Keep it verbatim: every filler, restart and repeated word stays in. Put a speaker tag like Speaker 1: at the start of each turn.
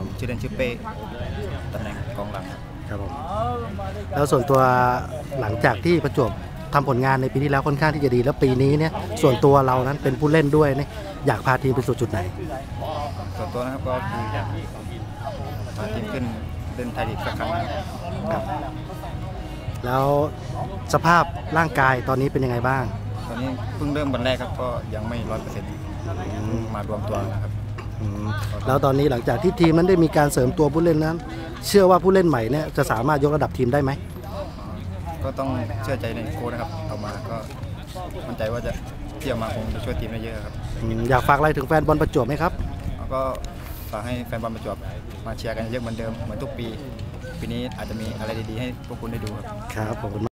Speaker 1: ผมชื่อเล่นชื่อเป้ตำแหน่งกองหลัง
Speaker 2: ครับผมแล้วส่วนตัวหลังจากที่ประจวบทำผลงานในปีที่แล้วค่อนข้างที่จะดีแล้วปีนี้เนี่ยส่วนตัวเรานั้นเป็นผู้เล่นด้วยเนี่ยอยากพาทีมไปสู่จุดไหน
Speaker 1: ส่วนตัวนะครับก็คืออยากพาทีมขึ้นเล่นไทยลีกสักครั้งครับ
Speaker 2: แล้วสภาพร่างกายตอนนี้เป็นยังไงบ้าง
Speaker 1: ตอนนี้เพิ่งเริ่มวันแรกครับก็ยังไม่ร้อยเปอร์เซ็นต์มารวมตัวนะครับ
Speaker 2: แล้วตอนนี้หลังจากที่ทีมนั้นได้มีการเสริมตัวผู้เล่นนั้นเชื่อว่าผู้เล่นใหม่เนี่ยจะสามารถยกระดับทีมได้ไหม
Speaker 1: ก็ต้องเชื่อใจในโค้ชนะครับเอามาก็มั่นใจว่าจะเที่ยวมาคงจะช่วยทีมได้เยอะครับ
Speaker 2: อยากฝากอะไรถึงแฟนบอลประจวบไหมครับ
Speaker 1: ก็ฝากให้แฟนบอลประจวบมาเชียร์กันเยอะเหมือนเดิมเหมือนทุกปีปีนี้อาจจะมีอะไรดีๆให้พวกคุณได้ดูครับ
Speaker 2: ครับขอบคุณ